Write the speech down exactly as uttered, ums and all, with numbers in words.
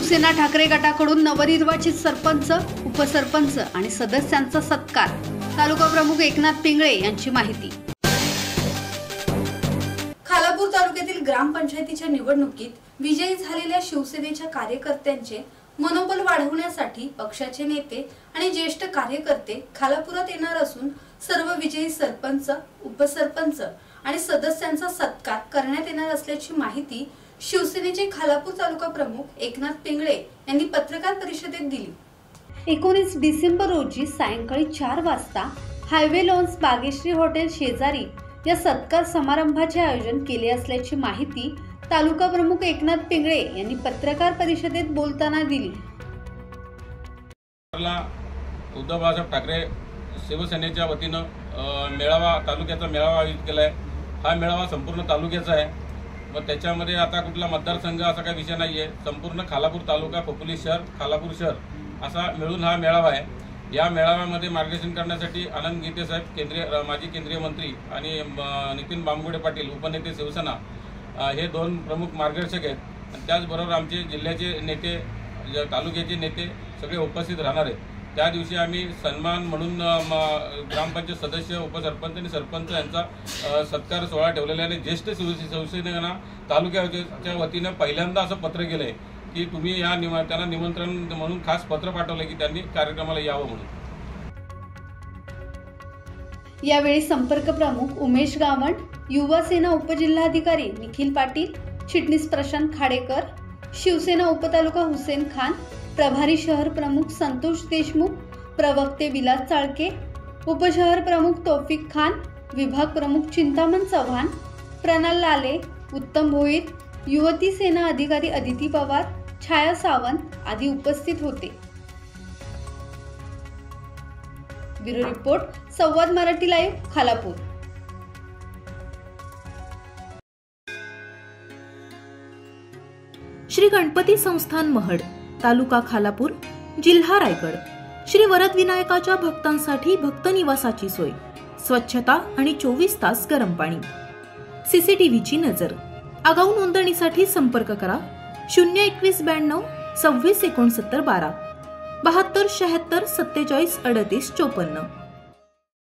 शिवसेना ठाकरे गटाकडून नवनिर्वाचित सरपंच, उपसरपंच आणि सदस्यांचा सत्कार। तालुका प्रमुख एकनाथ पिंगळे यांची माहिती। खालापूर तालुक्यातील ग्रामपंचायतीच्या निवडणुकीत विजयी झालेल्या शिवसेनेच्या कार्यकर्त्यांचे मनोबल वाढवण्यासाठी पक्षाचे नेते आणि ज्येष्ठ कार्यकर्ते खालापुरात येणार असून सर्व विजयी सरपंच, उपसरपंच आणि सदस्यांचा सत्कार करण्यात येणार असल्याची माहिती शिवसेनेचे खालापूर तालुका प्रमुख एकनाथ पिंगळे यांनी पत्रकार परिषदेत दिली। एकोणीस डिसेंबर रोजी सायंकाळी चार वाजता हायवे लॉन्स बागेश्री हॉटेल शेजारी या सत्कार समारंभाचे आयोजन केले असल्याची माहिती तालुका प्रमुख एकनाथ पिंगळे यांनी पत्रकार परिषदेत बोलताना दिली। उद्धव बाळासाहेब ठाकरे शिवसेनेच्या वतीनं मेळावा तालुक्याचा मेळावा आयोजित केलाय। हा मेळावा संपूर्ण तालुक्याचा आहे। मग त्याच्यामध्ये आता कुठला मतदारसंघ असा काही विषय नाहीये। संपूर्ण खालापूर तालुका, खोपोली शहर, खालापूर शहर असा मिळून हा मेळावा आहे। या मेळाव्यामध्ये मार्गदर्शन करण्यासाठी आनंद गीते साहेब, केंद्रीय माजी केंद्रीय मंत्री, आणि नितीन बांबगुडे पाटील, उपनेते शिवसेना, हे दोन प्रमुख मार्गदर्शक आहेत। त्याचबरोबर आमचे जिल्ह्याचे नेते, तालुक्याचे नेते सगळे उपस्थित राहणार आहेत। त्या दिवशी आम्ही सन्मान म्हणून ग्रामपंचायत सदस्य, उपसरपंच आणि सरपंच यांचा सत्कार सोहळा ठेवलेला आहे। ज्येष्ठ शिवसेनेना तालुक्याच्या वतीनं पहिल्यांदा असं पत्र केलंय की तुम्ही या निम त्यांना निमंत्रण म्हणून खास पत्र पाठवलंय की त्यांनी कार्यक्रमाला यावं म्हणून। यावेळी संपर्क प्रमुख उमेश गावंड, युवा सेना उपजिल्हाधिकारी निखिल पाटील, चिटणीस प्रशांत खाडेकर, शिवसेना उपतालुका हुसेन खान, प्रभारी शहर प्रमुख संतोष देशमुख, प्रवक्ते विलास चाळके, उपशहर प्रमुख तौफिक खान, विभाग प्रमुख चिंतामण चव्हाण, प्रणाल लाले, उत्तम भोईर, युवती सेना अधिकारी अदिती पवार, छाया सावंत आदी उपस्थित होते। Bureau report, Samvad Marathi live, Khalapur. Shri Ganpati Sansthan Mahad, तालुका खालापूर, जिल्हा रायगड। श्री वरद विनायकाच्या भक्तांसाठी भक्त निवासाची सोय, स्वच्छता आणि चोवीस तास गरम पाणी, सीसीटीव्हीची नजर। आगाऊ नोंदणीसाठी संपर्क करा शून्य एकवीस ब्याण्णव सव्वीस एकोणसत्तर बारा, बहात्तर शहात्तर सत्तेचाळीस अडतीस चोपन्न।